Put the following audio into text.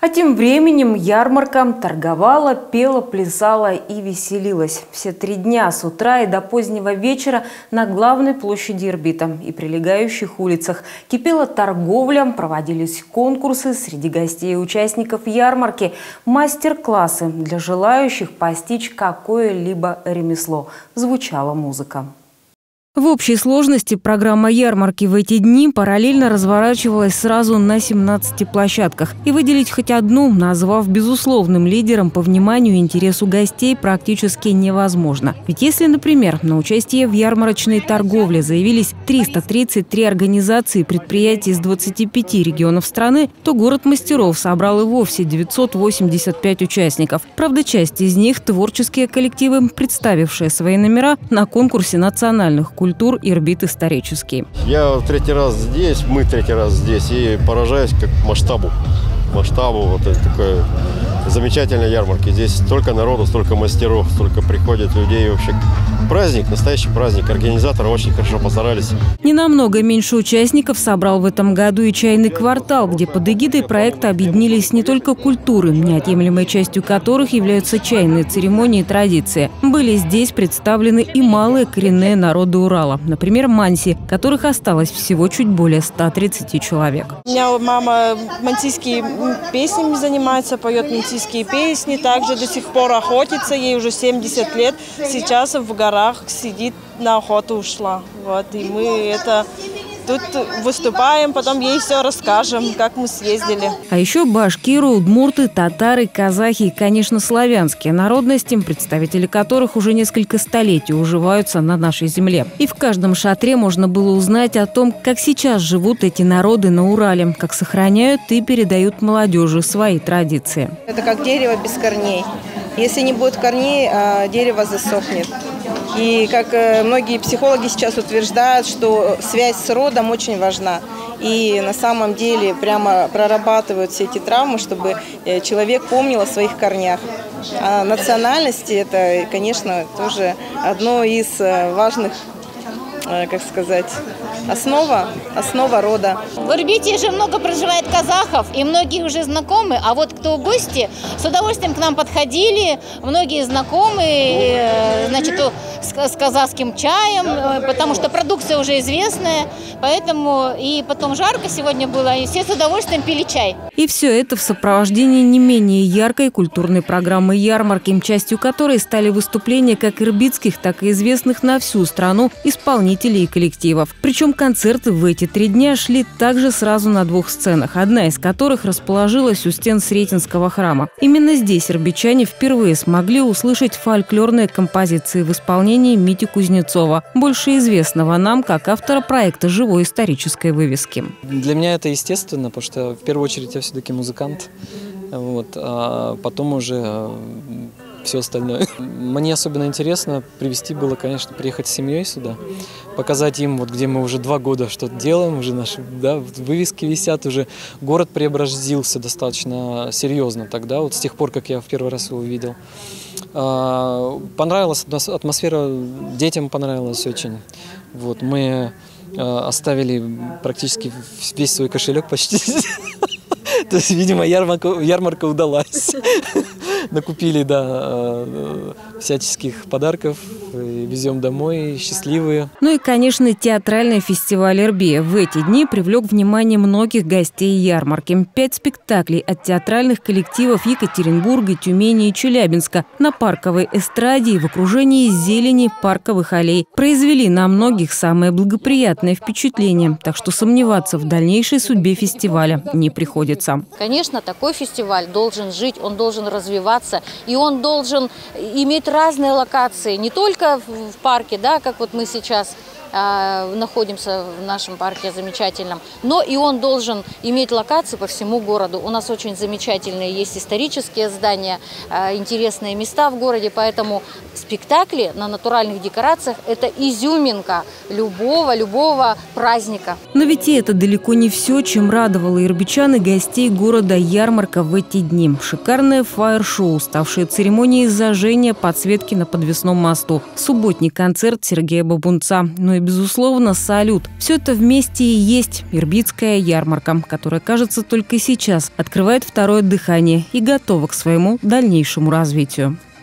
А тем временем ярмарка торговала, пела, плясала и веселилась. Все 3 дня с утра и до позднего вечера на главной площади Ирбита и прилегающих улицах кипела торговля, проводились конкурсы среди гостей и участников ярмарки, мастер-классы для желающих постичь какое-либо ремесло. Звучала музыка. В общей сложности программа ярмарки в эти дни параллельно разворачивалась сразу на 17 площадках. И выделить хоть одну, назвав безусловным лидером по вниманию и интересу гостей, практически невозможно. Ведь если, например, на участие в ярмарочной торговле заявились 333 организации и предприятия из 25 регионов страны, то город мастеров собрал и вовсе 985 участников. Правда, часть из них – творческие коллективы, представившие свои номера на конкурсе национальных культур «Ирбит исторический». Я 3-й раз здесь, мы 3-й раз здесь, и поражаюсь как масштабу вот этой такой замечательной ярмарки. Здесь столько народу, столько мастеров, столько приходит людей. Вообще праздник, настоящий праздник. Организаторы очень хорошо постарались. Не намного меньше участников собрал в этом году и чайный квартал, где под эгидой проекта объединились не только культуры, неотъемлемой частью которых являются чайные церемонии и традиции. Были здесь представлены и малые коренные народы Урала. Например, манси, которых осталось всего чуть более 130 человек. У меня мама мансийскими песнями занимается, поет мансийские песни, также до сих пор охотится, ей уже 70 лет. Сейчас в горах сидит, на охоту ушла. Вот, и мы тут выступаем, потом ей все расскажем, как мы съездили. А еще башкиры, удмурты, татары, казахи и, конечно, славянские народности, представители которых уже несколько столетий уживаются на нашей земле. И в каждом шатре можно было узнать о том, как сейчас живут эти народы на Урале, как сохраняют и передают молодежи свои традиции. Это как дерево без корней. Если не будет корней, дерево засохнет. И как многие психологи сейчас утверждают, что связь с родом очень важна. И на самом деле прямо прорабатывают все эти травмы, чтобы человек помнил о своих корнях. А национальности – это, конечно, тоже одно из важных, как сказать, основа рода. В Ирбите же много проживает казахов, и многие уже знакомы. А вот кто гости, с удовольствием к нам подходили, многие знакомы, значит, с казахским чаем, потому что продукция уже известная, поэтому и потом жарко сегодня было, и все с удовольствием пили чай. И все это в сопровождении не менее яркой культурной программы ярмарки, частью которой стали выступления как ирбитских, так и известных на всю страну исполнителей и коллективов. Причем концерты в эти 3 дня шли также сразу на 2 сценах, одна из которых расположилась у стен Сретенского храма. Именно здесь ирбитчане впервые смогли услышать фольклорные композиции в исполнении Мити Кузнецова, больше известного нам как автора проекта живой исторической вывески. Для меня это естественно, потому что в первую очередь я все-таки музыкант, вот, а потом уже все остальное. Мне особенно интересно приехать с семьей сюда, показать им, вот где мы уже 2 года что-то делаем, уже наши вывески висят, уже город преобразился достаточно серьезно тогда, вот с тех пор, как я в первый раз его увидел. Понравилась атмосфера, детям понравилось очень. Вот, мы оставили практически весь свой кошелек почти. То есть, видимо, ярмарка удалась. Накупили, всяческих подарков, и везем домой, счастливые. Ну и, конечно, театральный фестиваль «Ирби» в эти дни привлек внимание многих гостей ярмарки. 5 спектаклей от театральных коллективов Екатеринбурга, Тюмени и Челябинска на парковой эстраде и в окружении зелени парковых аллей произвели на многих самое благоприятное впечатление. Так что сомневаться в дальнейшей судьбе фестиваля не приходится. Конечно, такой фестиваль должен жить, он должен развиваться, и он должен иметь разные локации, не только в парке, как вот мы сейчас находимся в нашем парке замечательном, но и он должен иметь локации по всему городу. У нас очень замечательные есть исторические здания, интересные места в городе, поэтому спектакли на натуральных декорациях – это изюминка любого праздника. Но ведь и это далеко не все, чем радовало ирбитчан и гостей города ярмарка в эти дни. Шикарное фаер-шоу, ставшее церемонией зажжения подсветки на подвесном мосту, субботний концерт Сергея Бабунца, ну и безусловно, салют. Все это вместе и есть Ирбитская ярмарка, которая, кажется, только сейчас открывает второе дыхание и готова к своему дальнейшему развитию.